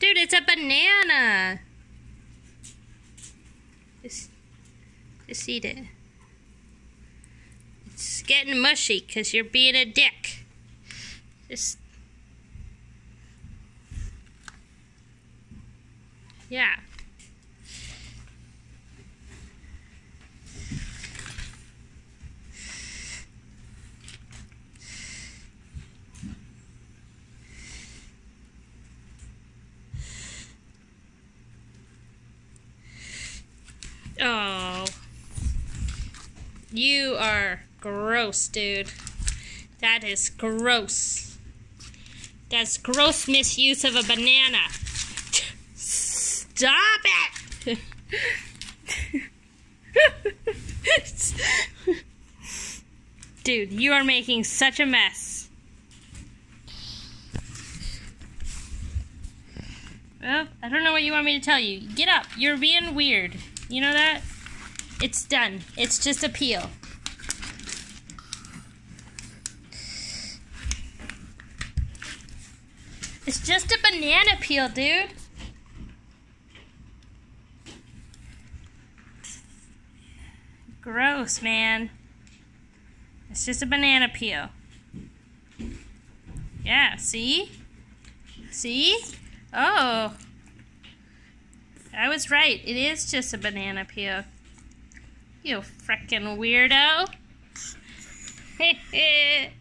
Dude, it's a banana. Just eat it. It's getting mushy because you're being a dick. Just... yeah. Oh. You are gross, dude. That is gross. That's gross misuse of a banana. Stop it! Dude, you are making such a mess. Well, I don't know what you want me to tell you. Get up. You're being weird. You know that? It's done. It's just a peel. It's just a banana peel, dude. Gross, man. It's just a banana peel. Yeah, see? See? Oh. I was right. It is just a banana peel. You frickin' weirdo.